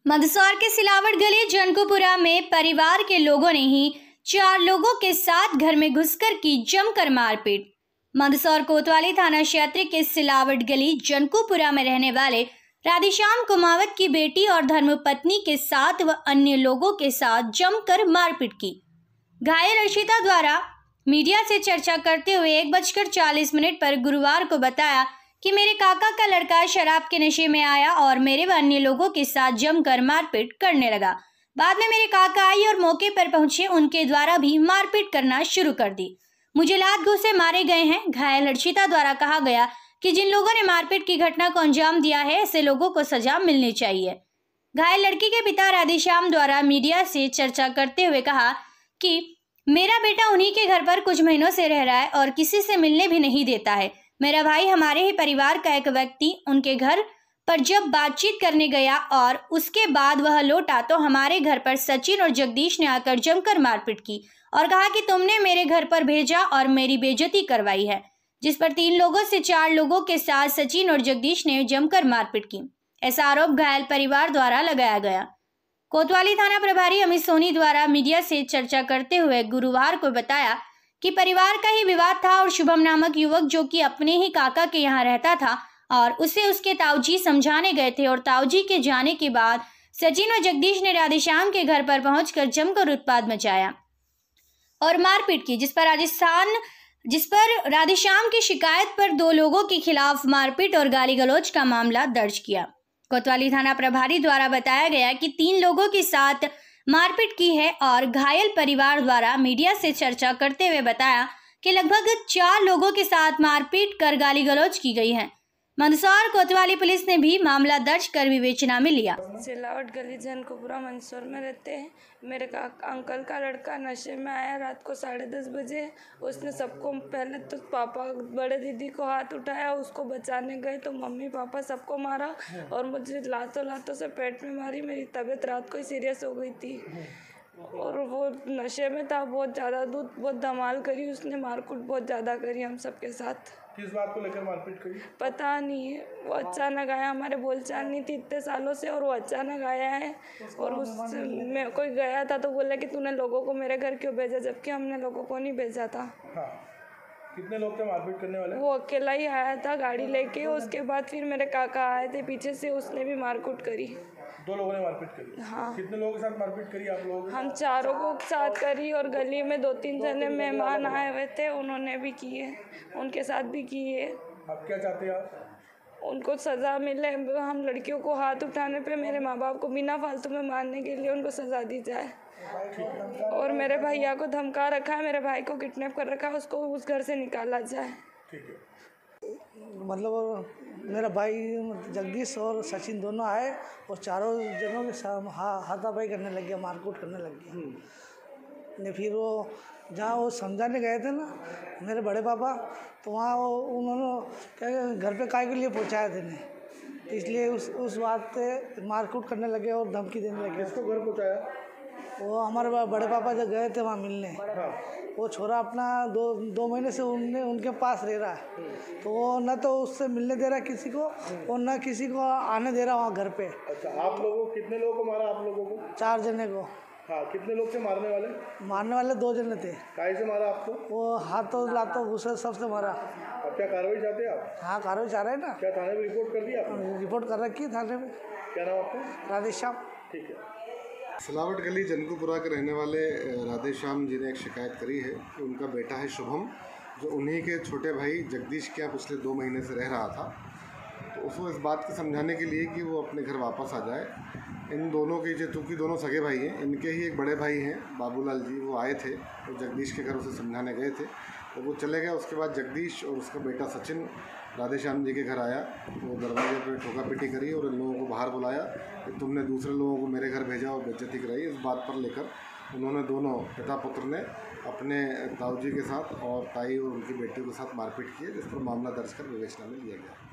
मंदसौर के सिलावट गली जनकुपुरा में परिवार के लोगों ने ही 4 लोगों के साथ घर में घुसकर की जमकर मारपीट। मंदसौर कोतवाली थाना क्षेत्र के सिलावट गली जनकुपुरा में रहने वाले राधेश्याम कुमावत की बेटी और धर्मपत्नी के साथ व अन्य लोगों के साथ जमकर मारपीट की। घायल अर्शिता द्वारा मीडिया से चर्चा करते हुए 1:40 पर गुरुवार को बताया कि मेरे काका का लड़का शराब के नशे में आया और मेरे व अन्य लोगों के साथ जमकर मारपीट करने लगा। बाद में मेरे काका आई और मौके पर पहुंचे, उनके द्वारा भी मारपीट करना शुरू कर दी। मुझे लात घूंसे मारे गए हैं। घायल अर्शिता द्वारा कहा गया कि जिन लोगों ने मारपीट की घटना को अंजाम दिया है, ऐसे लोगों को सजा मिलनी चाहिए। घायल लड़की के पिता राधेश्याम द्वारा मीडिया से चर्चा करते हुए कहा कि मेरा बेटा उन्हीं के घर पर कुछ महीनों से रह रहा है और किसी से मिलने भी नहीं देता है। मेरा भाई हमारे ही परिवार का एक व्यक्ति उनके घर पर जब बातचीत करने गया और उसके बाद वह लौटा तो हमारे घर पर सचिन और जगदीश ने आकर जमकर मारपीट की और कहा कि तुमने मेरे घर पर भेजा और मेरी बेइज्जती करवाई है, जिस पर 3 लोगों से 4 लोगों के साथ सचिन और जगदीश ने जमकर मारपीट की। ऐसा आरोप घायल परिवार द्वारा लगाया गया। कोतवाली थाना प्रभारी अमित सोनी द्वारा मीडिया से चर्चा करते हुए गुरुवार को बताया कि परिवार का ही विवाद था और शुभम नामक युवक जो कि अपने ही काका के यहाँ रहता था और उसे उसके ताऊजी समझाने गए थे और ताऊजी के जाने के बाद सचिन और जगदीश ने राधेश्याम के घर पर पहुंचकर जमकर उत्पात मचाया और मारपीट की, जिस पर राधेश्याम की शिकायत पर 2 लोगों के खिलाफ मारपीट और गाली गलौज का मामला दर्ज किया। कोतवाली थाना प्रभारी द्वारा बताया गया कि 3 लोगों के साथ मारपीट की है और घायल परिवार द्वारा मीडिया से चर्चा करते हुए बताया कि लगभग 4 लोगों के साथ मारपीट कर गाली गलौज की गई है। मंदसौर कोतवाली पुलिस ने भी मामला दर्ज कर विवेचना में लिया। सिलावट गली जनकुपुरा मंदसौर में रहते हैं। मेरे अंकल का लड़का नशे में आया रात को 10:30 बजे। उसने सबको पहले तो पापा बड़े दीदी को हाथ उठाया, उसको बचाने गए तो मम्मी पापा सबको मारा और मुझे लातों से पेट में मारी। मेरी तबीयत रात को ही सीरियस हो गई थी और वो नशे में था, बहुत ज़्यादा दूध बहुत धमाल करी उसने, मारकूट बहुत ज़्यादा करी हम सबके साथ। किस बात को लेकर मारपीट करी पता नहीं है, वो अचानक आया, हमारे बोलचाल नहीं थी इतने सालों से और वो अचानक आया है और उसमें कोई गया था तो बोला कि तूने लोगों को मेरे घर क्यों भेजा, जबकि हमने लोगों को नहीं भेजा था। हाँ। कितने लोग थे मारपीट करने वाले? वो अकेला ही आया था गाड़ी लेके। उसके बाद फिर मेरे काका आए थे पीछे से, उसने भी मारकूट करी। 2 लोगों ने मारपीट करी? हाँ। कितने लोगों के साथ मारपीट करी आप लोगों ने? हम 4 को साथ करी और गली में 2-3 जने मेहमान आए हुए थे, उन्होंने भी किए, उनके साथ भी किए। आप क्या चाहते हैं आप? उनको सज़ा मिले। हम लड़कियों को हाथ उठाने पे मेरे माँ बाप को बिना फालतू में मारने के लिए उनको सज़ा दी जाए। और मेरे भैया को धमका रखा है, मेरे भाई को किडनैप कर रखा है, उसको उस घर से निकाला जाए। ठीक है। मतलब मेरा भाई जगदीश और सचिन दोनों आए और 4 जनों के साथ हाथापाई करने लग गया, मारकूट करने लग गया। ने फिर वो जहाँ वो समझाने गए थे ना मेरे बड़े पापा, तो वहाँ उन्होंने क्या घर पे काय के लिए पहुँचाया थे ने, इसलिए उस बात पे मारकूट करने लगे और धमकी देने लगे। किसको घर पहुँचाया? वो हमारे बड़े पापा जब गए थे वहाँ मिलने। हाँ। वो छोरा अपना 2 महीने से उनके पास रह रहा है, तो वो न तो उससे मिलने दे रहा किसी को और न किसी को आने दे रहा वहाँ घर पे। अच्छा, आप लोगों कितने लोगों को मारा? आप लोगों को 4 जने को। हाँ। कितने लोग थे मारने वाले? मारने वाले 2 जने थे। काहे से मारा आपको? वो हाथों लातों घुसे सबसे मारा। अब क्या कार्रवाई चाहते हैं आप? हाँ, कार्रवाई चाह रहे हैं ना। क्या थाने में रिपोर्ट कर दी आपने? रिपोर्ट कर रखी है थाने में। क्या नाम आपका? राधेश्याम। ठीक है। सिलावट गली जनकुपुरा के रहने वाले राधेश्याम जी ने एक शिकायत करी है कि उनका बेटा है शुभम, जो उन्हीं के छोटे भाई जगदीश के यहाँ पिछले 2 महीने से रह रहा था। तो उसको इस बात को समझाने के लिए कि वो अपने घर वापस आ जाए। इन दोनों के चूँकि दोनों सगे भाई हैं, इनके ही एक बड़े भाई हैं बाबूलाल जी, वो आए थे तो जगदीश के घर उसे समझाने गए थे, तो वो चले गए। उसके बाद जगदीश और उसका बेटा सचिन राधेश्याम जी के घर आया, वो दरवाजे पे ठोका पिटी करी और इन लोगों को बाहर बुलाया कि तुमने दूसरे लोगों को मेरे घर भेजा और बेइज्जती कराई। इस बात पर लेकर उन्होंने दोनों पिता पुत्र ने अपने ताऊ जी के साथ और ताई और उनकी बेटी के साथ मारपीट की, जिस पर मामला दर्ज कर विवेचना में लिया गया।